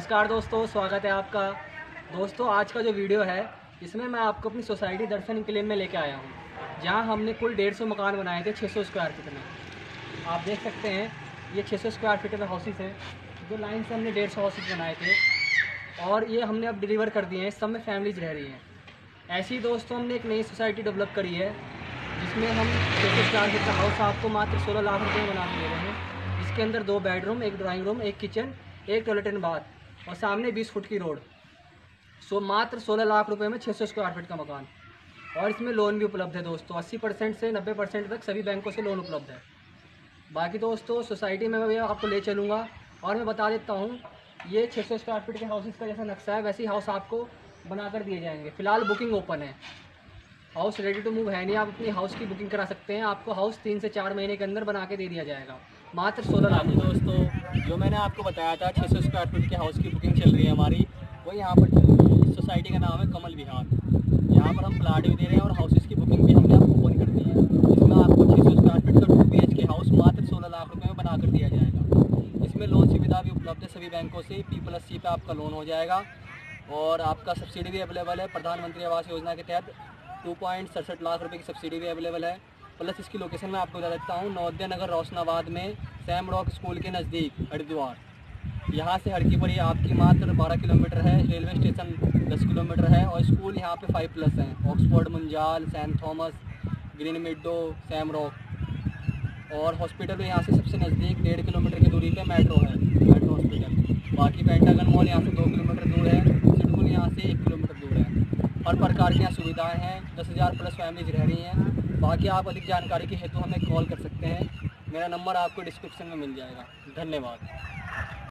नमस्कार दोस्तों, स्वागत है आपका। दोस्तों आज का जो वीडियो है इसमें मैं आपको अपनी सोसाइटी दर्शन इंक्लेव में लेके आया हूँ, जहाँ हमने कुल 150 मकान बनाए थे 600 स्क्वायर फीट में। आप देख सकते हैं ये 600 स्क्वायर फीट में हाउसेस हैं, जो लाइन से हमने 150 हाउसेस बनाए थे और ये हमने अब डिलीवर कर दिए हैं। सब में फैमिलीज रह रही हैं। ऐसे ही दोस्तों हमने एक नई सोसाइटी डेवलप करी है, जिसमें हम 600 स्क्वायर फीट का हाउस आपको मात्र 16 लाख रुपये में बना के दे रहे हैं। इसके अंदर 2 bedroom, 1 drawing room, 1 kitchen, 1 toilet and bath और सामने 20 फुट की रोड। मात्र 16 लाख रुपए में 600 स्क्वायर फीट का मकान। और इसमें लोन भी उपलब्ध है दोस्तों। 80% से 90% तक सभी बैंकों से लोन उपलब्ध है। बाकी दोस्तों सोसाइटी में मैं आपको ले चलूँगा और मैं बता देता हूँ, ये 600 स्क्वायर फीट के हाउसेस का जैसा नक्शा है वैसे ही हाउस आपको बनाकर दिए जाएंगे। फ़िलहाल बुकिंग ओपन है, हाउस रेडी टू मूव है नहीं। आप अपनी हाउस की बुकिंग करा सकते हैं। आपको हाउस 3 से 4 महीने के अंदर बना के दे दिया जाएगा, मात्र 16 लाख। दोस्तों जो मैंने आपको बताया था 600 स्क्वायर फीट के हाउस की बुकिंग चल रही है हमारी, वो यहाँ पर चल रही है। इस सोसाइटी का नाम है कमल विहार। यहाँ पर हम प्लाट भी दे रहे हैं और हाउसेस की बुकिंग भी हमने आपको ओपन कर दी है। इसमें आपको 600 स्क्वायर फीट का 2 BHK हाउस मात्र 16 लाख रुपये में बना कर दिया जाएगा। इसमें लोन सुविधा भी उपलब्ध है सभी बैंकों से। P+C पे आपका लोन हो जाएगा और आपका सब्सिडी भी अवेलेबल है। प्रधानमंत्री आवास योजना के तहत 2.67 लाख रुपये की सब्सिडी भी अवेलेबल है। प्लस इसकी लोकेशन मैं आपको बता देता हूँ, नवोदय नगर रोशनाबाद में सैम रॉक स्कूल के नज़दीक हरिद्वार। यहाँ से हड़कीपरी आपकी मात्र 12 किलोमीटर है। रेलवे स्टेशन 10 किलोमीटर है और स्कूल यहाँ पे 5+ हैं। Oxford, Munjal, Saint Thomas, Green Meadow, Sam Rock. और हॉस्पिटल यहाँ से सबसे नज़दीक 1.5 किलोमीटर की दूरी पे मेट्रो है, मेट्रो हॉस्पिटल। बाकी पेंटागन मॉल यहाँ से 2 किलोमीटर दूर है। सिडकुल यहाँ से 1 किलोमीटर दूर है। हर प्रकार की यहाँ सुविधाएँ हैं। 10,000+ फैमिलीज रह रही हैं। बाकी आप अधिक जानकारी के हेतु हमें कॉल कर सकते हैं। मेरा नंबर आपको डिस्क्रिप्शन में मिल जाएगा। धन्यवाद।